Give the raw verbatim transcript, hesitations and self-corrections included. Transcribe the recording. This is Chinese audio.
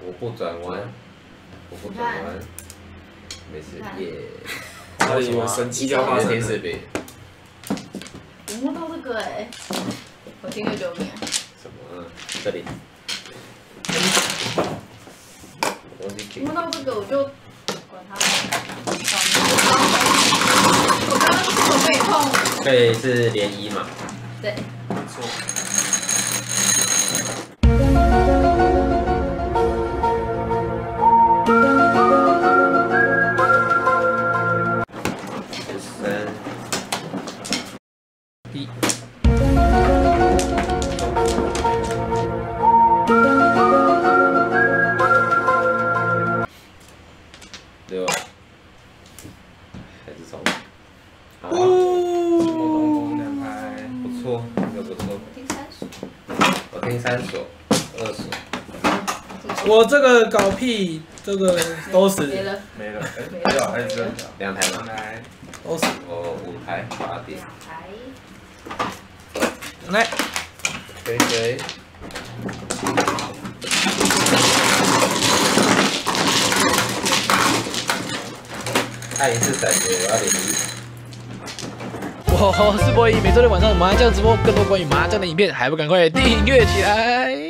我不转弯，我不转弯，没事耶。 他以为神迹要发生天使饼。 我摸到这个哎，我听个救命！ 什么？这里。 摸到这个我就管它。我刚刚是我背痛。 背是涟漪嘛？ 对。 没错。 一， 六，还是重。好， 咚咚两拍， 不错，这个不错。 我听三首。 我听三首，二首。 我这个搞屁，这个都是没了， 没了，哎，没有，还是这条。 两台吗？ 来， 都是。 哦，五台，八点。 两台。 来， 飞飞，按一次闪觉，我要连我是波一，每周六晚上麻将直播，更多关于麻将的影片，还不赶快订阅起来！